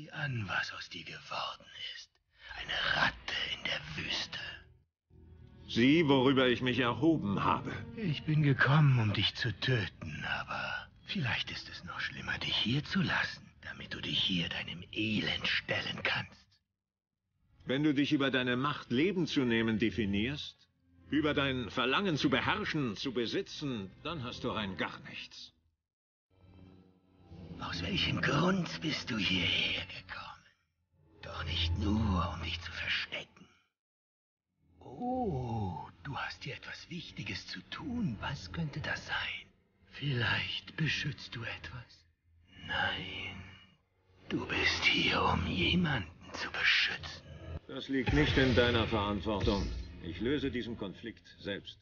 Sieh an, was aus dir geworden ist. Eine Ratte in der Wüste. Sieh, worüber ich mich erhoben habe. Ich bin gekommen, um dich zu töten, aber vielleicht ist es noch schlimmer, dich hier zu lassen, damit du dich hier deinem Elend stellen kannst. Wenn du dich über deine Macht, Leben zu nehmen, definierst, über dein Verlangen zu beherrschen, zu besitzen, dann hast du rein gar nichts. Aus welchem Grund bist du hierher gekommen? Doch nicht nur, um dich zu verstecken. Oh, du hast hier etwas Wichtiges zu tun. Was könnte das sein? Vielleicht beschützt du etwas? Nein, du bist hier, um jemanden zu beschützen. Das liegt nicht in deiner Verantwortung. Ich löse diesen Konflikt selbst.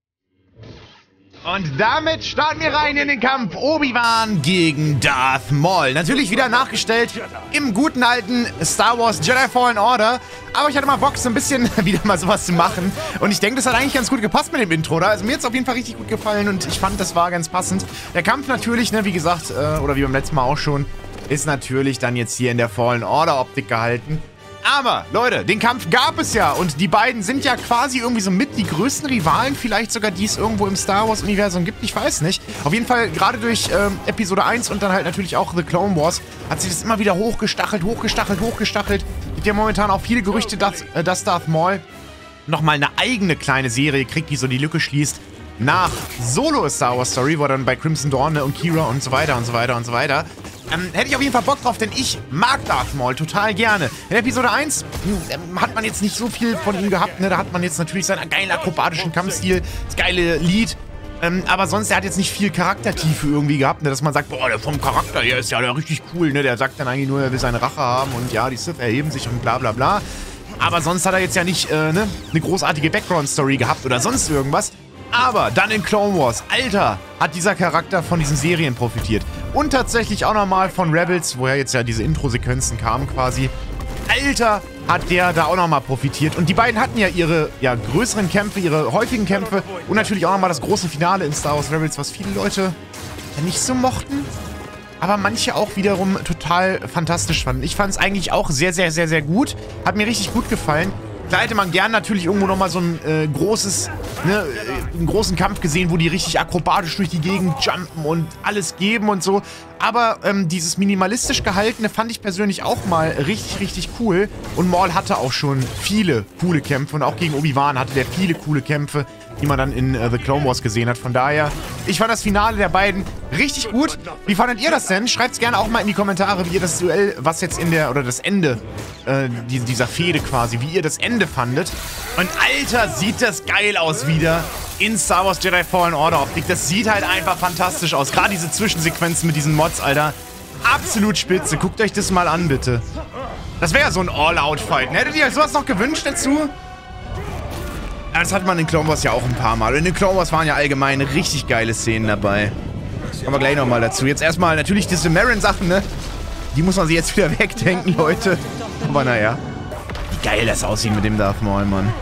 Und damit starten wir rein in den Kampf Obi-Wan gegen Darth Maul. Natürlich wieder nachgestellt im guten alten Star Wars Jedi Fallen Order. Aber ich hatte mal Bock, so ein bisschen wieder mal sowas zu machen. Und ich denke, das hat eigentlich ganz gut gepasst mit dem Intro, oder? Also mir hat es auf jeden Fall richtig gut gefallen und ich fand, das war ganz passend. Der Kampf natürlich, ne, wie gesagt, oder wie beim letzten Mal auch schon, ist natürlich dann jetzt hier in der Fallen Order Optik gehalten. Aber, Leute, den Kampf gab es ja und die beiden sind ja quasi irgendwie so mit die größten Rivalen, vielleicht sogar die es irgendwo im Star Wars Universum gibt, ich weiß nicht. Auf jeden Fall, gerade durch Episode 1 und dann halt natürlich auch The Clone Wars, hat sich das immer wieder hochgestachelt. Gibt ja momentan auch viele Gerüchte, dass Darth Maul nochmal eine eigene kleine Serie kriegt, die so die Lücke schließt nach Solo Star Wars Story, wo er dann bei Crimson Dawn und Qi'ra und so weiter und so weiter und so weiter. Hätte ich auf jeden Fall Bock drauf, denn ich mag Darth Maul total gerne. In Episode 1 hat man jetzt nicht so viel von ihm gehabt, ne? Da hat man jetzt natürlich seinen geilen akrobatischen Kampfstil, das geile Lied. Aber sonst, er hat jetzt nicht viel Charaktertiefe irgendwie gehabt, ne? Dass man sagt, boah, der vom Charakter her ist ja der richtig cool, ne? Der sagt dann eigentlich nur, er will seine Rache haben und ja, die Sith erheben sich und bla bla bla. Aber sonst hat er jetzt ja nicht ne? Eine großartige Background-Story gehabt oder sonst irgendwas. Aber dann in Clone Wars, Alter, hat dieser Charakter von diesen Serien profitiert. Und tatsächlich auch nochmal von Rebels, woher jetzt ja diese Intro-Sequenzen kamen quasi. Alter, hat der da auch nochmal profitiert. Und die beiden hatten ja ihre größeren Kämpfe, ihre häufigen Kämpfe. Und natürlich auch nochmal das große Finale in Star Wars Rebels, was viele Leute ja nicht so mochten. Aber manche auch wiederum total fantastisch fanden. Ich fand es eigentlich auch sehr, sehr, sehr, sehr gut. Hat mir richtig gut gefallen. Da hätte man gern natürlich irgendwo nochmal so ein einen großen Kampf gesehen, wo die richtig akrobatisch durch die Gegend jumpen und alles geben und so. Aber dieses minimalistisch gehaltene fand ich persönlich auch mal richtig, richtig cool. Und Maul hatte auch schon viele coole Kämpfe und auch gegen Obi-Wan hatte der viele coole Kämpfe, die man dann in The Clone Wars gesehen hat. Von daher, ich fand das Finale der beiden richtig gut. Wie fandet ihr das denn? Schreibt es gerne auch mal in die Kommentare, wie ihr das Duell, was jetzt oder das Ende dieser Fehde quasi, wie ihr das Ende fandet. Und Alter, sieht das geil aus wieder in Star Wars Jedi Fallen Order Optik. Das sieht halt einfach fantastisch aus. Gerade diese Zwischensequenzen mit diesen Mods, Alter. Absolut spitze. Guckt euch das mal an, bitte. Das wäre ja so ein All-Out-Fight. Hättet ihr euch sowas noch gewünscht dazu? Ja, das hat man in Clone Wars ja auch ein paar Mal. Und in den Clone Wars waren ja allgemein richtig geile Szenen dabei. Kommen wir gleich nochmal dazu. Jetzt erstmal natürlich diese Merrin-Sachen, ne? Die muss man sich jetzt wieder wegdenken, Leute. Aber naja. Wie geil das aussieht mit dem Darth Maul, Mann.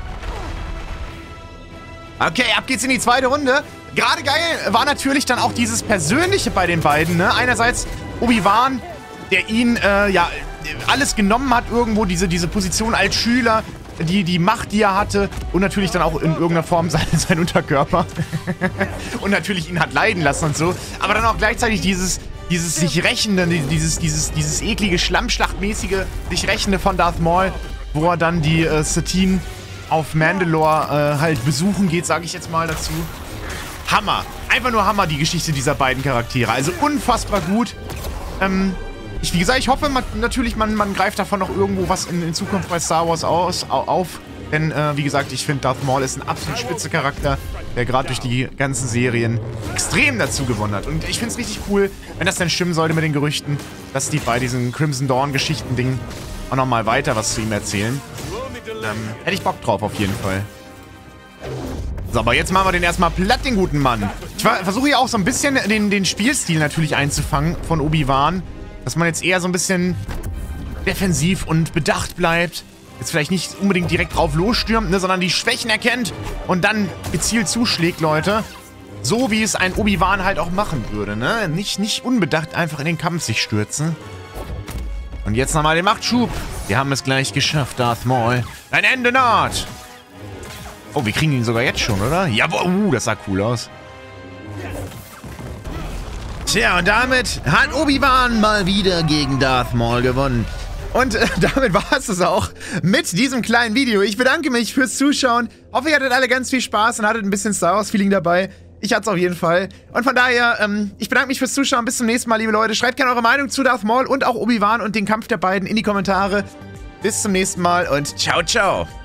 Okay, ab geht's in die zweite Runde. Gerade geil war natürlich dann auch dieses Persönliche bei den beiden, ne? Einerseits Obi-Wan, der ihn, alles genommen hat irgendwo, diese Position als Schüler, die Macht, die er hatte und natürlich dann auch in irgendeiner Form sein Unterkörper. Und natürlich ihn hat leiden lassen und so. Aber dann auch gleichzeitig dieses sich rächende, dieses eklige, Schlammschlachtmäßige sich rächende von Darth Maul, wo er dann die Satine auf Mandalore halt besuchen geht, sage ich jetzt mal dazu. Hammer. Einfach nur Hammer, die Geschichte dieser beiden Charaktere. Also unfassbar gut. Wie gesagt, ich hoffe natürlich, man greift davon noch irgendwo was in Zukunft bei Star Wars auf. Denn, wie gesagt, ich finde, Darth Maul ist ein absolut spitze Charakter, der gerade durch die ganzen Serien extrem dazu gewonnen hat. Und ich finde es richtig cool, wenn das dann stimmen sollte mit den Gerüchten, dass die bei diesen Crimson Dawn-Geschichten-Ding auch nochmal weiter was zu ihm erzählen. Hätte ich Bock drauf, auf jeden Fall. So, aber jetzt machen wir den erstmal platt, den guten Mann. Ich versuche hier auch so ein bisschen den Spielstil natürlich einzufangen von Obi-Wan. Dass man jetzt eher so ein bisschen defensiv und bedacht bleibt. Jetzt vielleicht nicht unbedingt direkt drauf losstürmt, ne, sondern die Schwächen erkennt und dann gezielt zuschlägt, Leute. So wie es ein Obi-Wan halt auch machen würde, ne? Nicht unbedacht einfach in den Kampf sich stürzen. Und jetzt nochmal den Machtschub. Wir haben es gleich geschafft, Darth Maul. Dein Ende naht. Oh, wir kriegen ihn sogar jetzt schon, oder? Jawohl, das sah cool aus. Tja, und damit hat Obi-Wan mal wieder gegen Darth Maul gewonnen. Und damit war es auch mit diesem kleinen Video. Ich bedanke mich fürs Zuschauen. Hoffe, ihr hattet alle ganz viel Spaß und hattet ein bisschen Star Wars-Feeling dabei. Ich hatte es auf jeden Fall. Und von daher, ich bedanke mich fürs Zuschauen. Bis zum nächsten Mal, liebe Leute. Schreibt gerne eure Meinung zu Darth Maul und auch Obi-Wan und den Kampf der beiden in die Kommentare. Bis zum nächsten Mal und ciao, ciao.